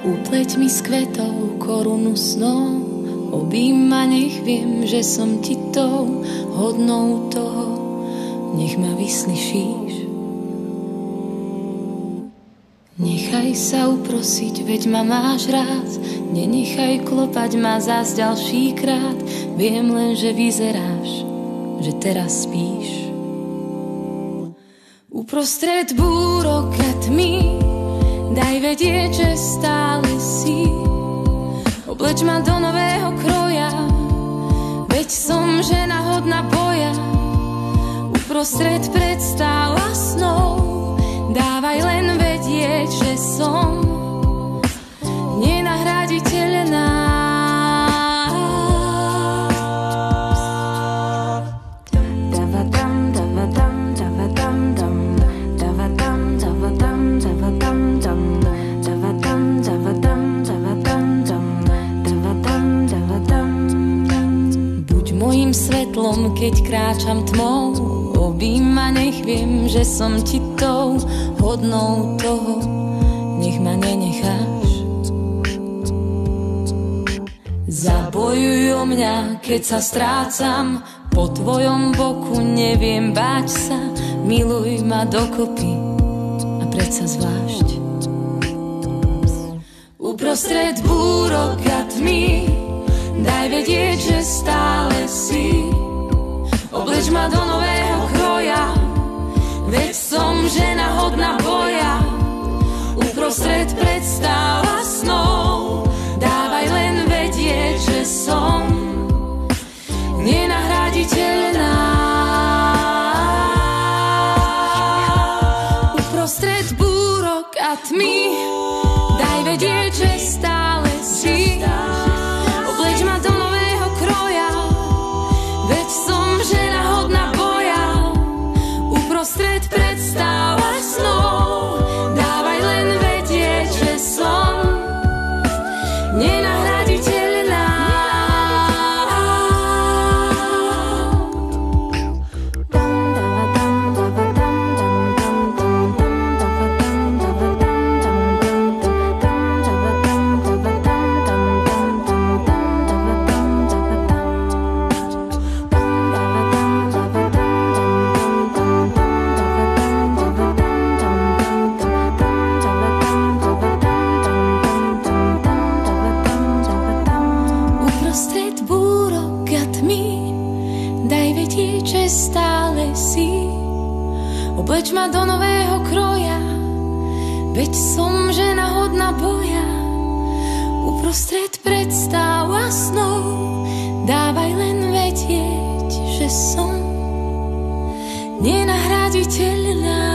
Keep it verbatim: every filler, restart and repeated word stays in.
Upleť mi z kvetov korunu snov, obím ma, nech viem, že som ti tou hodnou toho, nech ma vyslyšíš. Nechaj sa uprosiť, veď ma máš rád, nenechaj klopať ma zás ďalší krát, viem len, že vyzeráš, že teraz spíš. Uprostred búrok a tmy daj vedieť, že stále si. Obleč ma do nového kroja, veď som žena hodná boja. Uprostred predstáv a snov dávaj len vedieť, že som nenahraditeľná. Svetlom, keď kráčam tmou, obím ma, nech viem, že som ti tou hodnou toho, nech ma nenecháš. Zabojuj o mňa, keď sa strácam, po tvojom boku neviem báť sa, miluj ma dokopy a predsa zvlášť. Uprostred búrok a tmy daj vedieť, že stále si. Obleč ma do nového kroja, veď som žena hodná boja. Uprostred predstáv a snov dávaj len vedieť, že som nenahraditeľná. Uprostred búrok a tmy daj vedieť, že stále si. Obleč ma do nového kroja, veď som žena hodná boja. Uprostred predstáv a snov dávaj len vedieť, že som nenahraditeľná. Obleč ma do nového kroja, veď som žena hodná boja. Uprostred predstáv a snov dávaj len vedieť, že som nenahraditeľná.